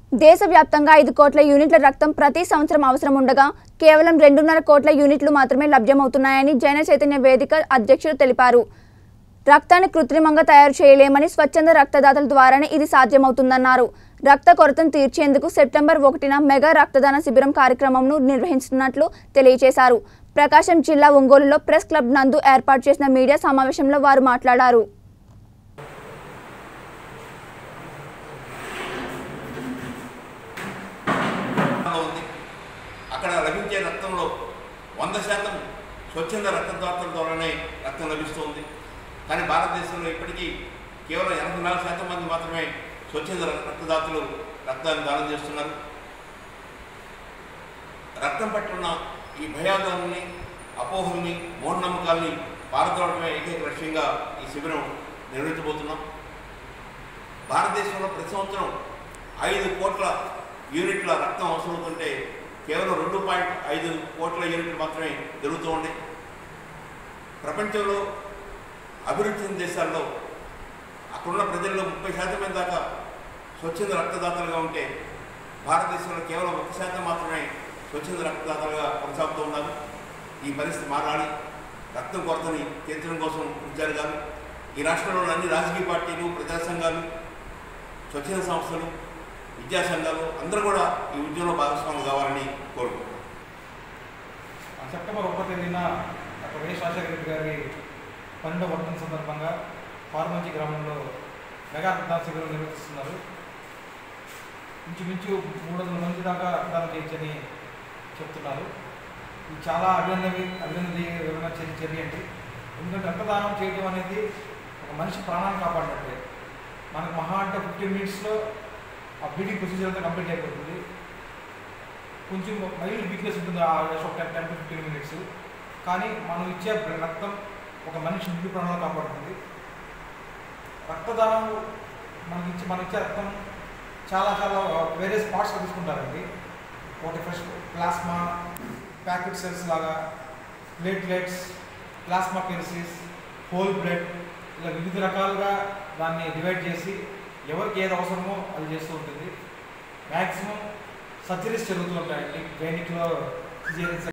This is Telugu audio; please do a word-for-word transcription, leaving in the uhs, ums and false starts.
దేశవ్యాప్తంగా ఐదు కోట్ల యూనిట్ల రక్తం ప్రతి సంవత్సరం అవసరం ఉండగా కేవలం రెండున్నర కోట్ల యూనిట్లు మాత్రమే లభ్యమవుతున్నాయని జన చైతన్య వేదిక అధ్యక్షులు తెలిపారు. రక్తాన్ని కృత్రిమంగా తయారు చేయలేమని స్వచ్ఛంద రక్తదాతల ద్వారానే ఇది సాధ్యమవుతుందన్నారు. రక్త కొరతను తీర్చేందుకు సెప్టెంబర్ ఒకటిన మెగా రక్తదాన శిబిరం కార్యక్రమంను నిర్వహిస్తున్నట్లు తెలియజేశారు. ప్రకాశం జిల్లా ఒంగోలులో ప్రెస్ క్లబ్ నందు ఏర్పాటు చేసిన మీడియా సమావేశంలో వారు మాట్లాడారు. అక్కడ లభించే రక్తంలో వంద శాతం స్వచ్ఛంద రక్తదాతల ద్వారానే రక్తం లభిస్తుంది. కానీ భారతదేశంలో ఇప్పటికీ కేవలం ఎనభై నాలుగు శాతం మంది మాత్రమే స్వచ్ఛంద రక్తదాతలు రక్తాన్ని దానం చేస్తున్నారు. రక్తం పట్ల ఉన్న ఈ భయాదాన్ని, అపోహల్ని, మూఢనమ్మకాల్ని పారద్రోడమే ఏకైక లక్ష్యంగా ఈ శిబిరం నిర్వహించబోతున్నాం. భారతదేశంలో ప్రతి సంవత్సరం ఐదు కోట్ల యూనిట్ల రక్తం అవసరం అవుతుంటే కేవలం రెండు పాయింట్ ఐదు కోట్ల యూనిట్లు మాత్రమే జరుగుతూ ఉన్నాయి. ప్రపంచంలో అభివృద్ధి చెందిన దేశాల్లో అక్కడున్న ప్రజల్లో ముప్పై శాతం మంది దాకా స్వచ్ఛంద రక్తదాతలుగా ఉంటే భారతదేశంలో కేవలం ఒక శాతం మాత్రమే స్వచ్ఛంద రక్తదాతలుగా కొనసాగుతూ ఉన్నారు. ఈ పరిస్థితి మారాలి. రక్తం కొరతని తీర్చడం కోసం కృషి గారు ఈ రాష్ట్రంలోని అన్ని రాజకీయ పార్టీలు, ప్రజా సంఘాలు, స్వచ్ఛంద సంస్థలు, విద్యా సంఘాలు అందరూ కూడా ఈ ఉద్యమంలో భాగస్వాములు కావాలని కోరుకుంటున్నాం. సెప్టెంబర్ ఒకటో తేదీన డాక్టర్ వైఎస్ రాజశేఖర రెడ్డి గారి పన్నెండవ వర్ధన సందర్భంగా పార్మంచి గ్రామంలో మెగా రక్తదాన శిబిరం నిర్వహిస్తున్నారు. ఇంచుమించు మూడు వందల మంది దాకా రక్తదానం చేయొచ్చని చెప్తున్నారు. ఇది చాలా అభినందన అభినందన చర్య చర్య అండి. ఎందుకంటే రక్తదానం చేయడం అనేది ఒక మనిషి ప్రాణాన్ని కాపాడినట్టే. మనకు మహా అంటే ఫిఫ్టీన్ మినిట్స్లో ఆ బ్లీడింగ్ ప్రొసీజర్ అంతా కంప్లీట్ అయిపోతుంది. కొంచెం మైల్డ్ వీక్నెస్ ఉంటుంది ఆ ఒక ten ten to fifteen minutes. కానీ మనం ఇచ్చే రక్తం ఒక మనిషి నిండు ప్రాణాలు కాపాడుతుంది. రక్తదానం మనకి ఇచ్చి మనం ఇచ్చే రక్తం చాలా చాలా వేరే స్పాట్స్గా తీసుకుంటారండి. ఒకటి ఫస్ట్ ప్లాస్మా, ప్యాకెట్ సెల్స్ లాగా, ప్లేట్లెట్స్, ప్లాస్మా పెరిసిస్, హోల్ బ్లడ్, ఇలా వివిధ రకాలుగా దాన్ని డివైడ్ చేసి ఎవరికి ఏది అవసరమో అది చేస్తూ ఉంటుంది. మ్యాక్సిమం సర్జరీస్ జరుగుతూ ఉంటాయండి. గైనిక్లో సిజేరియన్